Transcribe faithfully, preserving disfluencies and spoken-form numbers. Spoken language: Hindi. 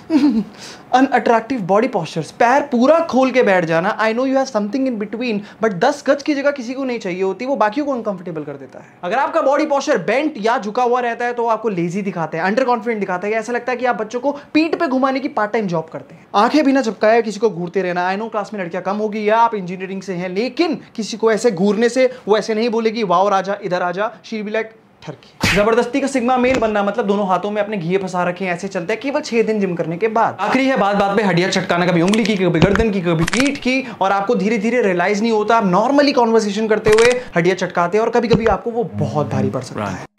अनअट्रैक्टिव बॉडी पोस्चर्स, पैर पूरा खोल के बैठ जाना। I know you have something in between, but दस गज की जगह किसी को नहीं चाहिए होती, वो बाकियों को अनकंफर्टेबल कर देता है। अगर आपका बॉडी पोस्चर बेंट या झुका हुआ रहता है तो आपको लेजी दिखाते हैं, अंडर कॉन्फिडेंट दिखाता है, ऐसा लगता है कि आप बच्चों को पीठ पे घुमाने की पार्ट टाइम जॉब करते हैं। आंखें बिना झपकाए किसी को घूरते रहना। आई नो क्लास में लड़कियां कम होगी या आप इंजीनियरिंग से हैं, लेकिन किसी को ऐसे घूरने से वो ऐसे नहीं बोलेगी वाओ राजा इधर आजा, शी विल बी लाइक जबरदस्ती का सिग्मा मेल बनना, मतलब दोनों हाथों में अपने घी फंसा रखे हैं, ऐसे चलता है केवल छह दिन जिम करने के बाद। आखिरी है बात बात पे हड्डियां चटकाना, कभी उंगली की, कभी गर्दन की, कभी पीठ की, और आपको धीरे धीरे रियलाइज नहीं होता, आप नॉर्मली कॉन्वर्सेशन करते हुए हड्डियां चटकाते हैं और कभी कभी आपको वो बहुत भारी पड़ सकता है।